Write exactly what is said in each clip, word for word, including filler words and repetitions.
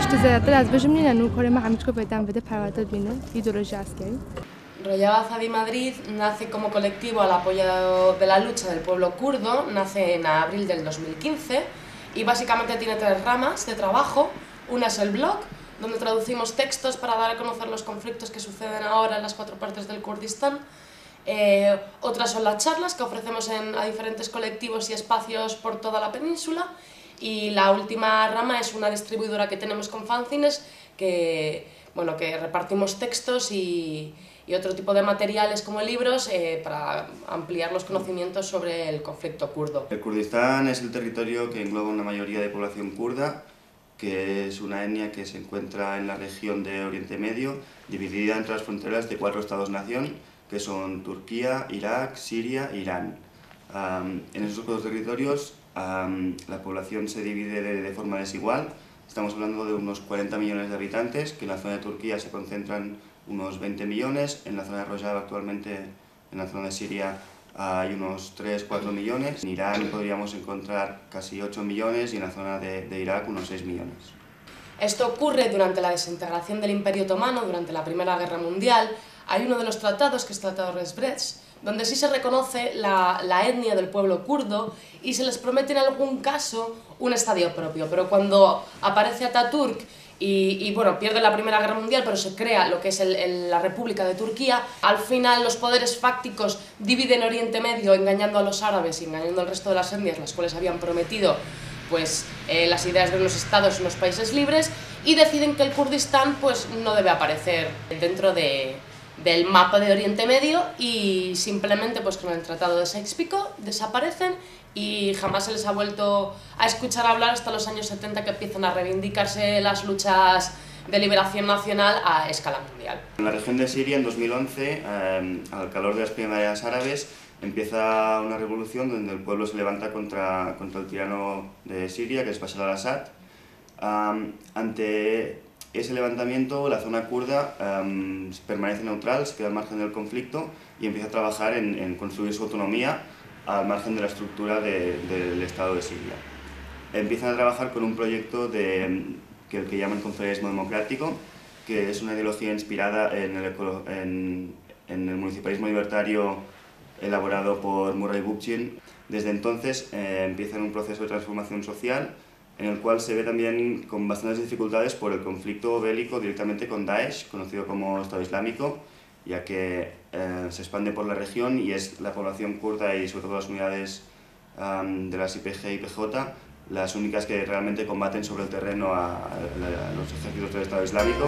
پشت زیادتر از بجم نینا نوکره ما همیشه بدم بده پرواز بینه ایدئولوژی عسکری. Rojava Azadi Madrid nace como colectivo al apoyo de la lucha del pueblo kurdo, nace en abril del dos mil quince y básicamente tiene tres ramas de trabajo. Una es el blog, donde traducimos textos para dar a conocer los conflictos que suceden ahora en las cuatro partes del Kurdistán. Eh, otras son las charlas que ofrecemos en, a diferentes colectivos y espacios por toda la península. Y la última rama es una distribuidora que tenemos con fanzines que, bueno, que repartimos textos y, y otro tipo de materiales como libros eh, para ampliar los conocimientos sobre el conflicto kurdo. El Kurdistán es el territorio que engloba una mayoría de población kurda, que es una etnia que se encuentra en la región de Oriente Medio, dividida entre las fronteras de cuatro estados-nación, que son Turquía, Irak, Siria e Irán. Um, en esos dos territorios um, la población se divide de, de forma desigual. Estamos hablando de unos cuarenta millones de habitantes, que en la zona de Turquía se concentran unos veinte millones, en la zona de Rojava actualmente, en la zona de Siria, hay unos tres a cuatro millones, en Irán podríamos encontrar casi ocho millones y en la zona de, de Irak unos seis millones. Esto ocurre durante la desintegración del Imperio Otomano, durante la Primera Guerra Mundial. Hay uno de los tratados, que es el Tratado de Brest, donde sí se reconoce la, la etnia del pueblo kurdo y se les promete en algún caso un estadio propio. Pero cuando aparece Atatürk y, y bueno, pierde la Primera Guerra Mundial, pero se crea lo que es el, el, la República de Turquía, al final los poderes fácticos dividen Oriente Medio, engañando a los árabes y engañando al resto de las etnias, las cuales habían prometido pues, eh, las ideas de unos estados y unos países libres, y deciden que el Kurdistán pues, no debe aparecer dentro de... del mapa de Oriente Medio y simplemente pues con el Tratado de Sykes-Picot desaparecen y jamás se les ha vuelto a escuchar hablar hasta los años setenta, que empiezan a reivindicarse las luchas de liberación nacional a escala mundial. En la región de Siria en dos mil once, eh, al calor de las primaveras árabes, empieza una revolución donde el pueblo se levanta contra, contra el tirano de Siria, que es Bashar al-Assad. Um, ante ese levantamiento, la zona kurda um, permanece neutral, se queda al margen del conflicto y empieza a trabajar en, en construir su autonomía al margen de la estructura de, de, del Estado de Siria. Empiezan a trabajar con un proyecto de, que, que llaman confederalismo democrático, que es una ideología inspirada en el, en, en el municipalismo libertario elaborado por Murray Bookchin. Desde entonces eh, empiezan un proceso de transformación social en el cual se ve también con bastantes dificultades por el conflicto bélico directamente con Daesh, conocido como Estado Islámico, ya que eh, se expande por la región y es la población kurda y sobre todo las unidades um, de las I P G y I P J las únicas que realmente combaten sobre el terreno a, a, a los ejércitos del Estado Islámico.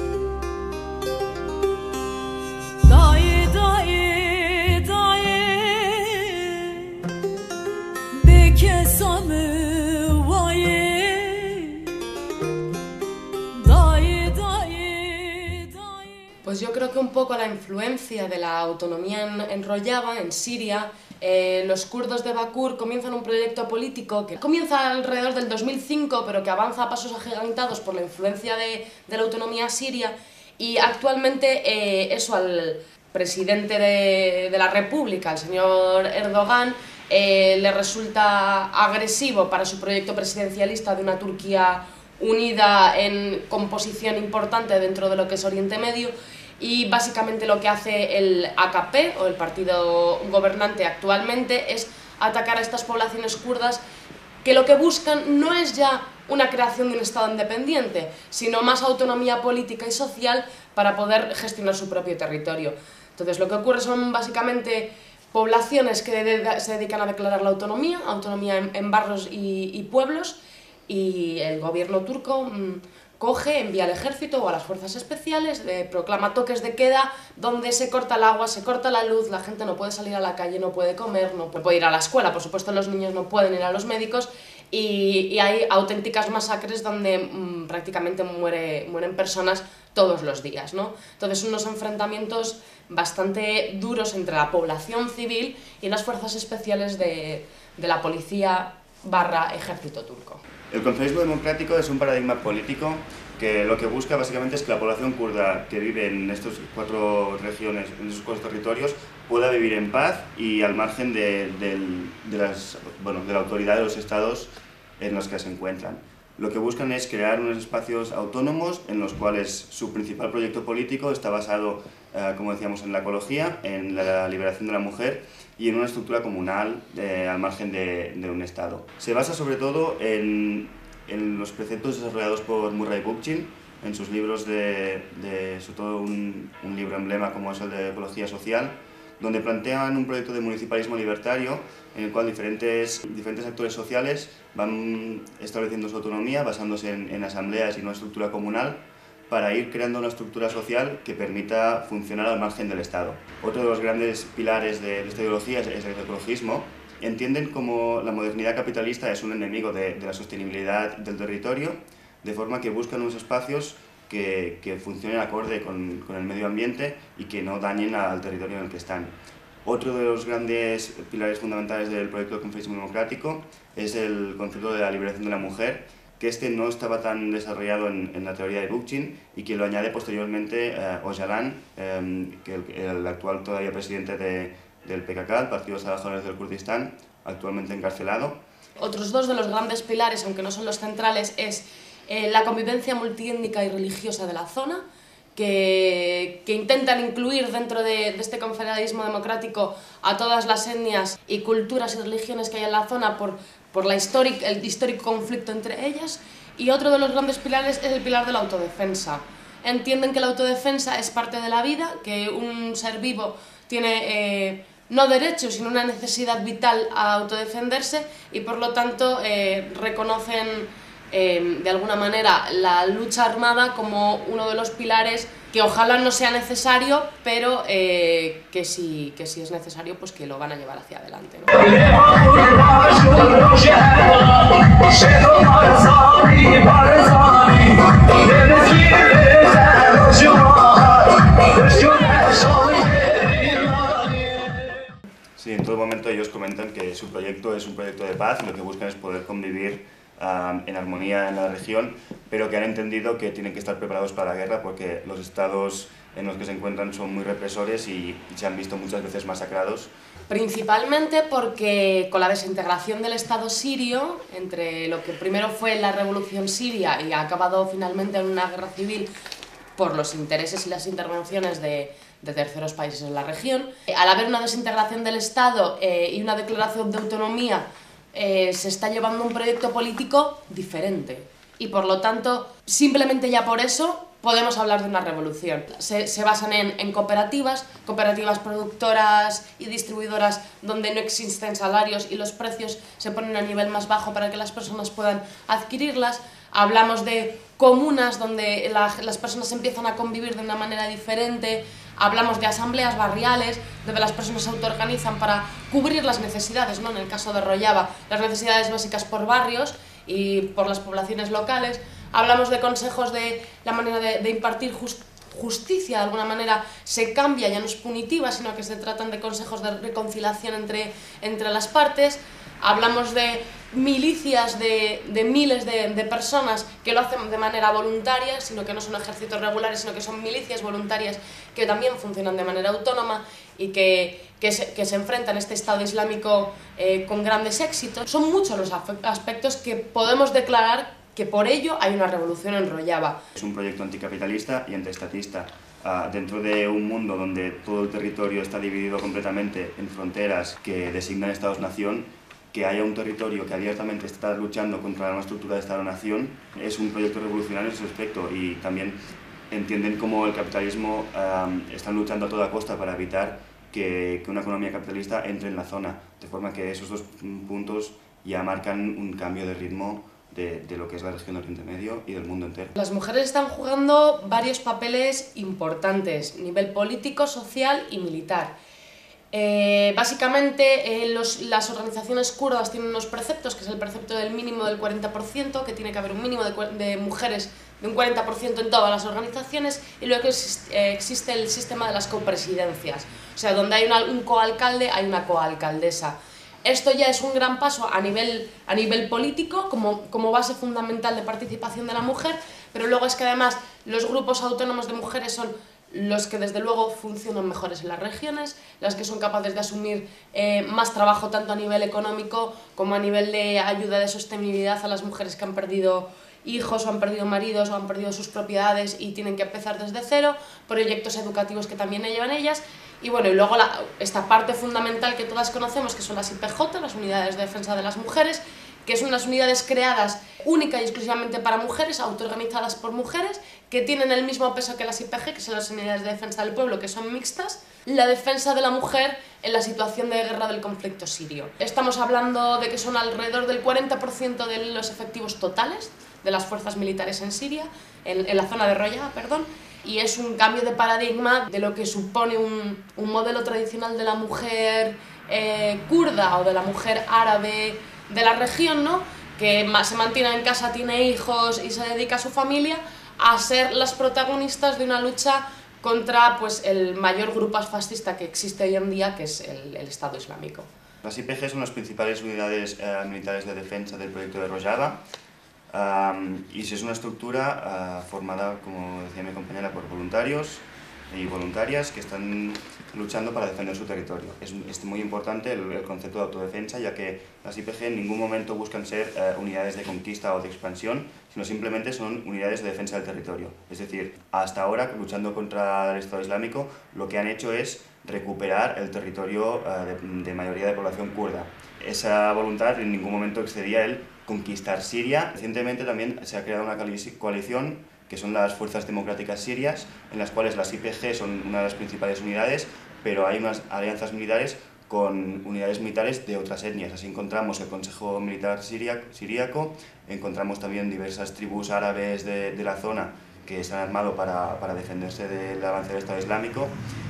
Pues yo creo que un poco la influencia de la autonomía en, en Rojava, en Siria, eh, los kurdos de Bakur comienzan un proyecto político que comienza alrededor del dos mil cinco, pero que avanza a pasos agigantados por la influencia de, de la autonomía siria, y actualmente eh, eso al presidente de, de la República, el señor Erdogan, eh, le resulta agresivo para su proyecto presidencialista de una Turquía unida en composición importante dentro de lo que es Oriente Medio, y básicamente lo que hace el A K P, o el partido gobernante actualmente, es atacar a estas poblaciones kurdas que lo que buscan no es ya una creación de un Estado independiente, sino más autonomía política y social para poder gestionar su propio territorio. Entonces lo que ocurre son básicamente poblaciones que de se dedican a declarar la autonomía, autonomía en, en barrios y, y pueblos, y el gobierno turco mmm, coge, envía al ejército o a las fuerzas especiales, eh, proclama toques de queda donde se corta el agua, se corta la luz, la gente no puede salir a la calle, no puede comer, no puede ir a la escuela, por supuesto los niños no pueden ir a los médicos, y, y hay auténticas masacres donde mmm, prácticamente muere, mueren personas todos los días, ¿no? Entonces unos enfrentamientos bastante duros entre la población civil y las fuerzas especiales de, de la policía barra ejército turco. El confederalismo democrático es un paradigma político que lo que busca básicamente es que la población kurda que vive en estas cuatro regiones, en esos cuatro territorios, pueda vivir en paz y al margen de, de, de, las, bueno, de la autoridad de los estados en los que se encuentran. Lo que buscan es crear unos espacios autónomos en los cuales su principal proyecto político está basado, eh, como decíamos, en la ecología, en la liberación de la mujer y en una estructura comunal eh, al margen de, de un Estado. Se basa sobre todo en, en los preceptos desarrollados por Murray Bookchin, en sus libros de, de sobre todo un, un libro emblema como es el de Ecología Social, donde plantean un proyecto de municipalismo libertario en el cual diferentes, diferentes actores sociales van estableciendo su autonomía basándose en, en asambleas y en una estructura comunal para ir creando una estructura social que permita funcionar al margen del Estado. Otro de los grandes pilares de, de esta ideología es, es el ecologismo. Entienden como la modernidad capitalista es un enemigo de, de la sostenibilidad del territorio, de forma que buscan unos espacios que, que funcionen acorde con, con el medio ambiente y que no dañen al territorio en el que están. Otro de los grandes pilares fundamentales del proyecto de confederalismo democrático es el concepto de la liberación de la mujer, que este no estaba tan desarrollado en, en la teoría de Bookchin y que lo añade posteriormente eh, Öcalan, eh, que el, el actual todavía presidente de, del P K K, el Partido de los Trabajadores del Kurdistán, actualmente encarcelado. Otros dos de los grandes pilares, aunque no son los centrales, es eh, la convivencia multiétnica y religiosa de la zona, que, que intentan incluir dentro de, de este confederalismo democrático a todas las etnias y culturas y religiones que hay en la zona por, por la históric, el histórico conflicto entre ellas. Y otro de los grandes pilares es el pilar de la autodefensa. Entienden que la autodefensa es parte de la vida, que un ser vivo tiene eh, no derechos, sino una necesidad vital a autodefenderse y por lo tanto eh, reconocen Eh, de alguna manera la lucha armada como uno de los pilares que ojalá no sea necesario, pero eh, que, si, que si es necesario, pues que lo van a llevar hacia adelante, ¿no? Sí, en todo momento ellos comentan que su proyecto es un proyecto de paz y lo que buscan es poder convivir Um, en armonía en la región, pero que han entendido que tienen que estar preparados para la guerra porque los estados en los que se encuentran son muy represores y se han visto muchas veces masacrados. Principalmente porque con la desintegración del Estado sirio, entre lo que primero fue la revolución siria y ha acabado finalmente en una guerra civil por los intereses y las intervenciones de, de terceros países en la región, al haber una desintegración del Estado eh, y una declaración de autonomía, Eh, se está llevando un proyecto político diferente y por lo tanto, simplemente ya por eso podemos hablar de una revolución. Se, se basan en, en cooperativas, cooperativas productoras y distribuidoras donde no existen salarios y los precios se ponen a nivel más bajo para que las personas puedan adquirirlas. Hablamos de comunas donde la, las personas empiezan a convivir de una manera diferente. Hablamos de asambleas barriales, donde las personas se autoorganizan para cubrir las necesidades, ¿no? En el caso de Rojava, las necesidades básicas por barrios y por las poblaciones locales. Hablamos de consejos de la manera de, de impartir just, justicia, de alguna manera se cambia, ya no es punitiva, sino que se tratan de consejos de reconciliación entre, entre las partes. Hablamos de milicias de, de miles de, de personas que lo hacen de manera voluntaria, sino que no son ejércitos regulares, sino que son milicias voluntarias que también funcionan de manera autónoma y que, que, se, que se enfrentan a este Estado Islámico eh, con grandes éxitos. Son muchos los aspectos que podemos declarar que por ello hay una revolución en Rojava. Es un proyecto anticapitalista y antiestatista. Uh, dentro de un mundo donde todo el territorio está dividido completamente en fronteras que designan Estados-nación, que haya un territorio que abiertamente está luchando contra una estructura de Estado-nación es un proyecto revolucionario en ese aspecto y también entienden cómo el capitalismo um, están luchando a toda costa para evitar que, que una economía capitalista entre en la zona, de forma que esos dos puntos ya marcan un cambio de ritmo de, de lo que es la región de Oriente Medio y del mundo entero. Las mujeres están jugando varios papeles importantes, a nivel político, social y militar. Eh, básicamente eh, los, las organizaciones kurdas tienen unos preceptos, que es el precepto del mínimo del cuarenta por ciento, que tiene que haber un mínimo de, de mujeres de un cuarenta por ciento en todas las organizaciones, y luego existe, eh, existe el sistema de las copresidencias, o sea, donde hay una, un coalcalde, hay una coalcaldesa. Esto ya es un gran paso a nivel, a nivel político, como, como base fundamental de participación de la mujer, pero luego es que además los grupos autónomos de mujeres son los que desde luego funcionan mejores en las regiones, las que son capaces de asumir eh, más trabajo tanto a nivel económico como a nivel de ayuda de sostenibilidad a las mujeres que han perdido hijos o han perdido maridos o han perdido sus propiedades y tienen que empezar desde cero, proyectos educativos que también llevan ellas, y bueno, y luego la, esta parte fundamental que todas conocemos, que son las I P J, las Unidades de Defensa de las Mujeres, que son unas unidades creadas única y exclusivamente para mujeres, autoorganizadas por mujeres, que tienen el mismo peso que las I P G, que son las Unidades de Defensa del Pueblo, que son mixtas, la defensa de la mujer en la situación de guerra del conflicto sirio. Estamos hablando de que son alrededor del cuarenta por ciento de los efectivos totales de las fuerzas militares en Siria, en, en la zona de Rojava, perdón, y es un cambio de paradigma de lo que supone un, un modelo tradicional de la mujer eh, kurda o de la mujer árabe de la región, ¿no?, que se mantiene en casa, tiene hijos y se dedica a su familia, a ser las protagonistas de una lucha contra pues, el mayor grupo fascista que existe hoy en día, que es el, el Estado Islámico. Las I P G son las principales unidades eh, militares de defensa del proyecto de Rojava, um, y es una estructura uh, formada, como decía mi compañera, por voluntarios y voluntarias que están luchando para defender su territorio. Es, es muy importante el, el concepto de autodefensa, ya que las I P G en ningún momento buscan ser eh, unidades de conquista o de expansión, sino simplemente son unidades de defensa del territorio. Es decir, hasta ahora, luchando contra el Estado Islámico, lo que han hecho es recuperar el territorio eh, de, de mayoría de población kurda. Esa voluntad en ningún momento excedía el conquistar Siria. Recientemente también se ha creado una coalición, que son las Fuerzas Democráticas Sirias, en las cuales las I P G son una de las principales unidades, pero hay unas alianzas militares con unidades militares de otras etnias. Así encontramos el Consejo Militar Siríaco, encontramos también diversas tribus árabes de, de la zona que se han armado para, para defenderse del avance del Estado Islámico,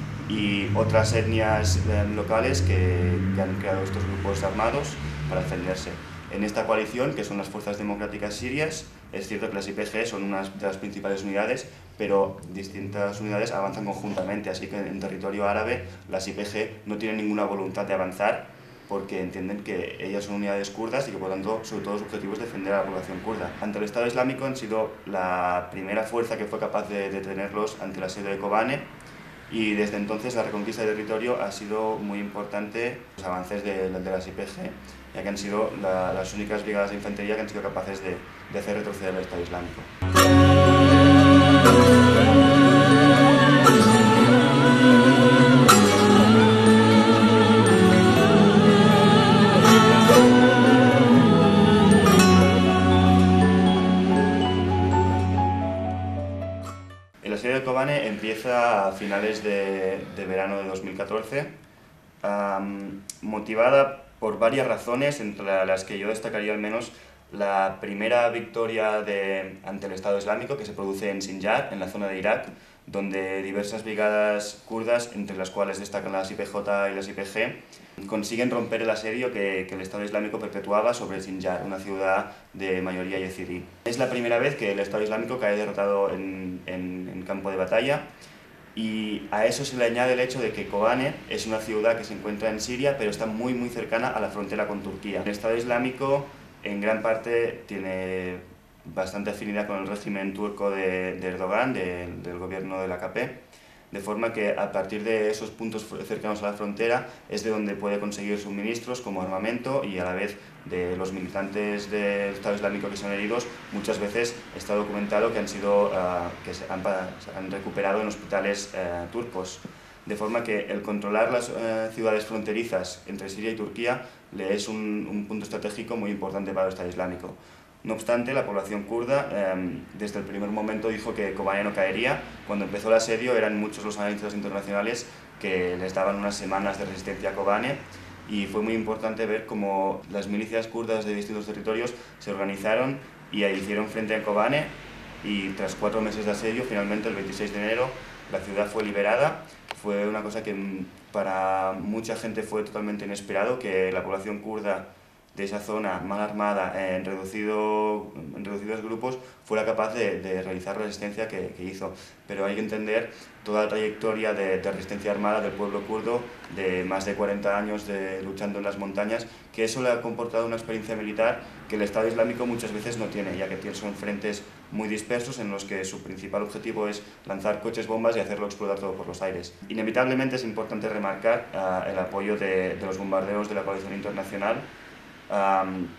y otras etnias eh, locales que, que han creado estos grupos armados para defenderse. En esta coalición, que son las Fuerzas Democráticas Sirias, es cierto que las I P G son una de las principales unidades, pero distintas unidades avanzan conjuntamente, así que en territorio árabe las I P G no tienen ninguna voluntad de avanzar, porque entienden que ellas son unidades kurdas y que por tanto sobre todo su objetivo es defender a la población kurda. Ante el Estado Islámico han sido la primera fuerza que fue capaz de detenerlos ante el asedio de Kobane, y desde entonces la reconquista de territorio ha sido muy importante, los avances de, de las I P G, ya que han sido la, las únicas brigadas de infantería que han sido capaces de, de hacer retroceder al Estado Islámico. El asedio de Kobane empieza a finales de, de verano de dos mil catorce, um, motivada por varias razones, entre las que yo destacaría al menos la primera victoria de, ante el Estado Islámico, que se produce en Sinjar, en la zona de Irak, donde diversas brigadas kurdas, entre las cuales destacan las I P J y las I P G, consiguen romper el asedio que, que el Estado Islámico perpetuaba sobre Sinjar, una ciudad de mayoría yazidí. Es la primera vez que el Estado Islámico cae derrotado en, en, en campo de batalla, y a eso se le añade el hecho de que Kobane es una ciudad que se encuentra en Siria, pero está muy muy cercana a la frontera con Turquía. El Estado Islámico en gran parte tiene bastante afinidad con el régimen turco de, de Erdogan, de, del gobierno del A K P, de forma que a partir de esos puntos cercanos a la frontera es de donde puede conseguir suministros como armamento, y a la vez de los militantes del Estado Islámico que son heridos, muchas veces está documentado que han, sido, uh, que se han, se han recuperado en hospitales uh, turcos. De forma que el controlar las uh, ciudades fronterizas entre Siria y Turquía le es un, un punto estratégico muy importante para el Estado Islámico. No obstante, la población kurda eh, desde el primer momento dijo que Kobane no caería. Cuando empezó el asedio eran muchos los analistas internacionales que les daban unas semanas de resistencia a Kobane, y fue muy importante ver cómo las milicias kurdas de distintos territorios se organizaron y hicieron frente a Kobane, y tras cuatro meses de asedio, finalmente el veintiséis de enero la ciudad fue liberada. Fue una cosa que para mucha gente fue totalmente inesperado, que la población kurda de esa zona mal armada, en, reducido, en reducidos grupos, fuera capaz de, de realizar la resistencia que, que hizo. Pero hay que entender toda la trayectoria de, de resistencia armada del pueblo kurdo, de más de cuarenta años de, luchando en las montañas, que eso le ha comportado una experiencia militar que el Estado Islámico muchas veces no tiene, ya que son frentes muy dispersos en los que su principal objetivo es lanzar coches bombas y hacerlo explotar todo por los aires. Inevitablemente es importante remarcar uh, el apoyo de, de los bombardeos de la coalición internacional, Um,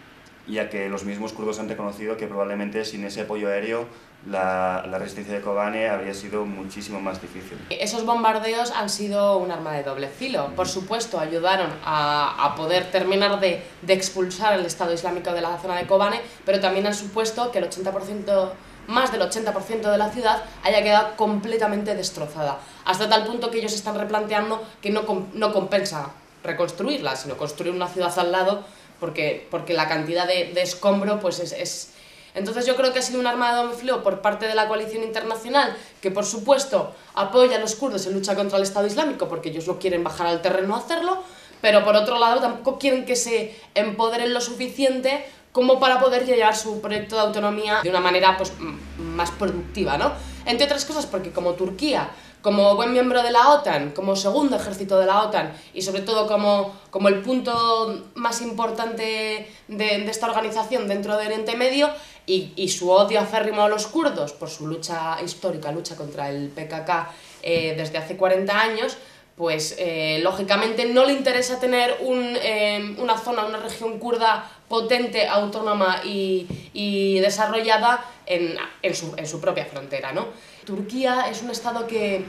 ya que los mismos kurdos han reconocido que probablemente sin ese apoyo aéreo la, la resistencia de Kobane habría sido muchísimo más difícil. Esos bombardeos han sido un arma de doble filo. Por supuesto, ayudaron a, a poder terminar de, de expulsar el Estado Islámico de la zona de Kobane, pero también han supuesto que el ochenta por ciento, más del ochenta por ciento de la ciudad haya quedado completamente destrozada, hasta tal punto que ellos están replanteando que no, no compensa reconstruirla, sino construir una ciudad al lado, porque, porque la cantidad de, de escombro pues es, es... Entonces yo creo que ha sido un arma de doble filo por parte de la coalición internacional, que por supuesto apoya a los kurdos en lucha contra el Estado Islámico, porque ellos no quieren bajar al terreno a hacerlo, pero por otro lado tampoco quieren que se empoderen lo suficiente como para poder llevar su proyecto de autonomía de una manera pues, más productiva, ¿no? Entre otras cosas porque como Turquía, como buen miembro de la OTAN, como segundo ejército de la OTAN y sobre todo como, como el punto más importante de, de esta organización dentro de Oriente Medio, y, y su odio aférrimo a los kurdos por su lucha histórica, lucha contra el P K K eh, desde hace cuarenta años, pues eh, lógicamente no le interesa tener un, eh, una zona, una región kurda potente, autónoma y, y desarrollada en, en, su, en su propia frontera, ¿no? Turquía es un estado que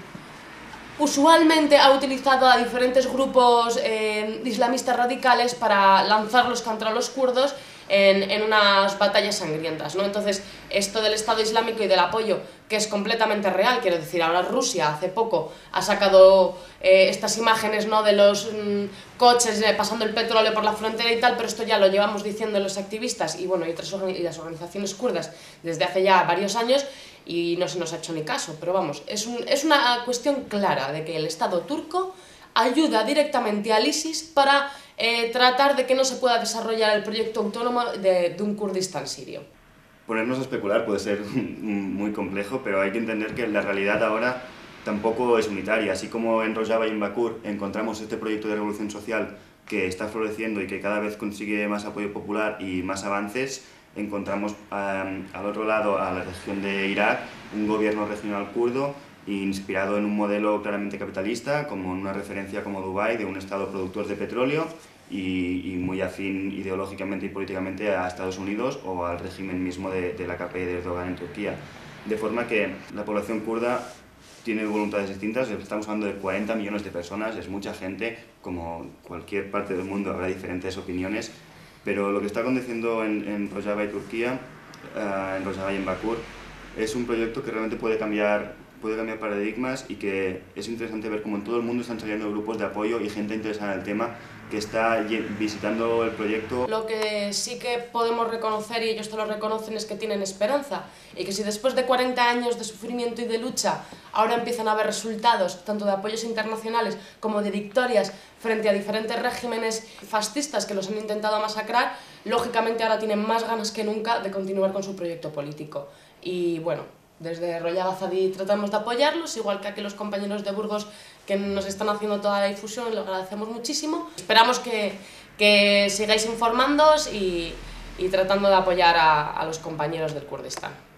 usualmente ha utilizado a diferentes grupos eh, islamistas radicales para lanzarlos contra los kurdos en, en unas batallas sangrientas, ¿no? Entonces, esto del Estado Islámico y del apoyo, que es completamente real, quiero decir, ahora Rusia hace poco ha sacado eh, estas imágenes, ¿no?, de los mm, coches eh, pasando el petróleo por la frontera y tal, pero esto ya lo llevamos diciendo los activistas y, bueno, y, otras, y las organizaciones kurdas desde hace ya varios años, y no se nos ha hecho ni caso, pero vamos, es, un, es una cuestión clara de que el Estado turco ayuda directamente al ISIS para eh, tratar de que no se pueda desarrollar el proyecto autónomo de, de un Kurdistán sirio. Ponernos a especular puede ser muy complejo, pero hay que entender que la realidad ahora tampoco es unitaria. Así como en Rojava y en Bakur encontramos este proyecto de revolución social que está floreciendo y que cada vez consigue más apoyo popular y más avances, encontramos um, al otro lado, a la región de Irak, un gobierno regional kurdo inspirado en un modelo claramente capitalista, como una referencia como Dubái, de un estado productor de petróleo y, y muy afín ideológicamente y políticamente a Estados Unidos o al régimen mismo de, de la K P de Erdogan en Turquía. De forma que la población kurda tiene voluntades distintas, estamos hablando de cuarenta millones de personas, es mucha gente, como cualquier parte del mundo habrá diferentes opiniones, pero lo que está aconteciendo en, en Rojava y Turquía, uh, en Rojava y en Bakur, es un proyecto que realmente puede cambiar, puede cambiar paradigmas y que es interesante ver cómo en todo el mundo están saliendo grupos de apoyo y gente interesada en el tema que está visitando el proyecto. Lo que sí que podemos reconocer, y ellos te lo reconocen, es que tienen esperanza, y que si después de cuarenta años de sufrimiento y de lucha ahora empiezan a haber resultados tanto de apoyos internacionales como de victorias frente a diferentes regímenes fascistas que los han intentado masacrar, lógicamente ahora tienen más ganas que nunca de continuar con su proyecto político. Y bueno, desde Rojava Azadi tratamos de apoyarlos, igual que aquí los compañeros de Burgos que nos están haciendo toda la difusión, lo agradecemos muchísimo. Esperamos que, que sigáis informándoos y, y tratando de apoyar a, a los compañeros del Kurdistán.